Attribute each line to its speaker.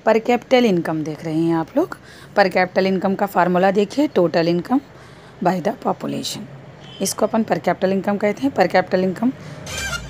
Speaker 1: पर capital income देख रहे हैं आप लोग। पर कैपिटल इनकम का फार्मूला देखिए, total income by the population. इसको अपन पर कैपिटल इनकम कहते हैं। पर कैपिटल इनकम